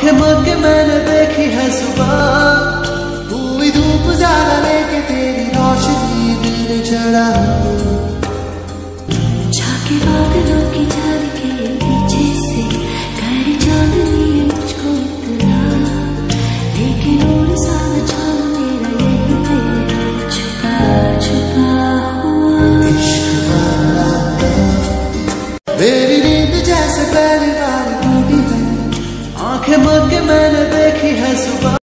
आंखें भर के मैंने देखी है सुबह, हुई धूप ज्यादा लेके तेरी रोशनी दिल चढ़ा। झाके बादलों की झाड़ के पीछे से घर चांदनी है मुझको इतना, लेकिन और सारा चांद मेरा यही पे छुपा छुपा हुआ। मेरी नींद जैसे पहली बार टूटी है, आंखें भर के मैंने देखी है सुबह।